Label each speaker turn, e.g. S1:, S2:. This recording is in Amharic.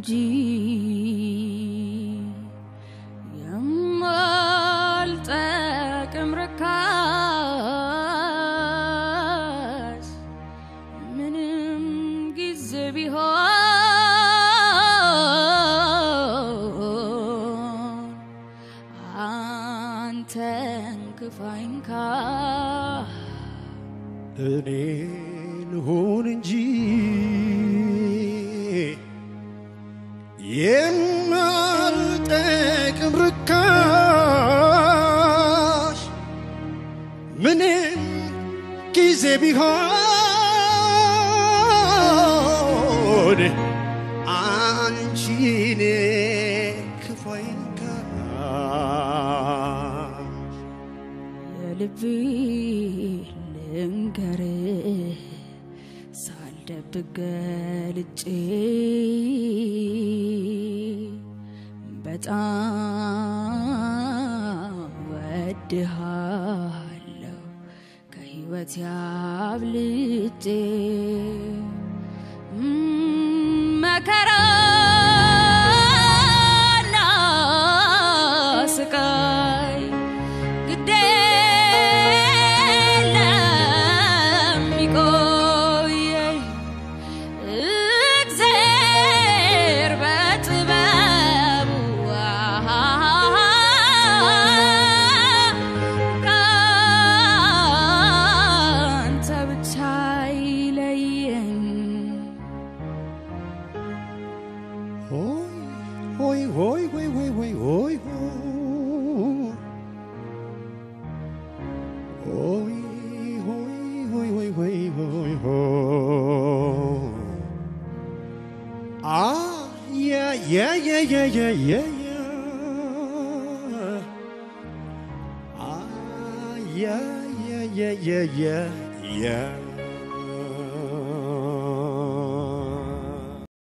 S1: እንጂ የማልጠቅም ርካሽ ምንም ጊዜ ቢሆን አንተን ክፋይንካ
S2: እኔን ሁን እንጂ የማልጠቅም ርካሽ ምንም ጊዜ ቢሆን አንቺን ክፉ አይንካሽ
S1: የልቤ ልንገርህ ሳልደብቅ ገልጬ በጣም ወድሃለሁ ከሕይወት ያብልጬ መከራና ስቃይ ግድ የለም ይቆየኝ እግዜር በጥበቡ ካንተ ብቻ አይለየኝ
S2: ሆይ ሆይ ሆይ ሆይ ሆይ ሆይ ሆይ ሆይ ሆይ ሆይ ሆይ ሆይ yeah yeah yeah yeah yeah yeah yeah yeah yeah yeah yeah yeah